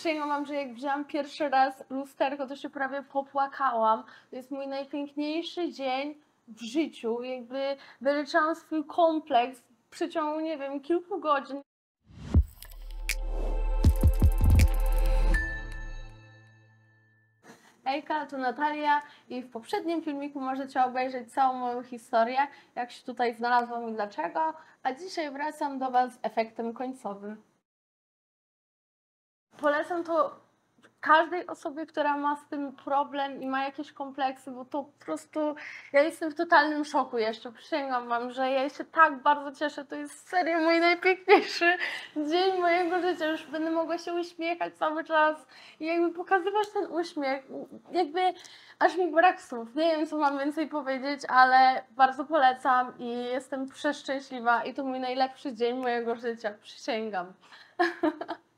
Przysięgam wam, że jak wzięłam pierwszy raz lusterko, to się prawie popłakałam. To jest mój najpiękniejszy dzień w życiu. Jakby wyleczyłam swój kompleks w przeciągu, nie wiem, kilku godzin. Hejka, tu Natalia i w poprzednim filmiku możecie obejrzeć całą moją historię, jak się tutaj znalazłam i dlaczego, a dzisiaj wracam do Was z efektem końcowym. Polecam to każdej osobie, która ma z tym problem i ma jakieś kompleksy, bo to po prostu ja jestem w totalnym szoku jeszcze. Przysięgam wam, że ja się tak bardzo cieszę. To jest serio mój najpiękniejszy dzień mojego życia. Już będę mogła się uśmiechać cały czas i jakby pokazywać ten uśmiech. Jakby aż mi brak słów. Nie wiem, co mam więcej powiedzieć, ale bardzo polecam i jestem przeszczęśliwa i to mój najlepszy dzień mojego życia. Przysięgam.